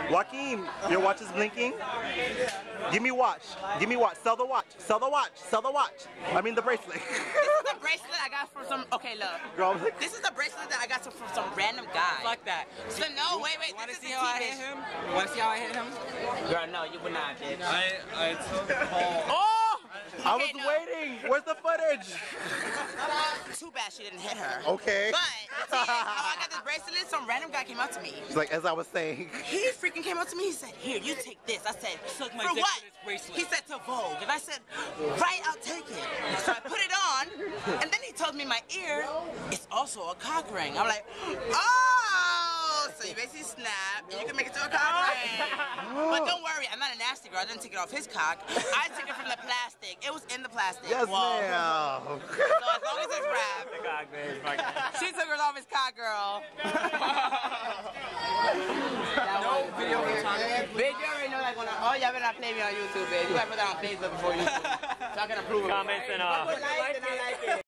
Joaquin, your watch is blinking. Give me watch. Give me watch. Sell the watch. Sell the watch. Sell the watch. I mean the bracelet. This is the bracelet I got from some. Okay, look. Girl, this is the bracelet that I got from some random guy. Fuck that. So no, wait. You wanna see how I hit him? You wanna see how I hit him? Girl, no, you would not, bitch. I took Paul. Oh! I was waiting. Where's the footage? Too bad she didn't hit her. Okay. But the thing is, I got this bracelet. Some random guy came up to me. She's like, as I was saying. He freaking came up to me. He said, "Here, you take this." I said, Suck my "For dick what?" with this bracelet. He said, "To Vogue." And I said, "Right, I'll take it." So I put it on, and then he told me my ear is also a cock ring. I'm like, "Oh, so you basically snap, and you can make it to a cock ring." But don't worry, I'm not a nasty girl. I didn't take it off his cock. I took it from the plastic. It was in the plastic. Yes, Whoa. ma'am. So as long as it's wrapped. She took hers off his cock, girl. No video photography. Bitch, you already know that going on. Oh, y'all better not play me on YouTube, bitch. You gotta put that on Facebook before you. So I can approve of it. Comments and I like it.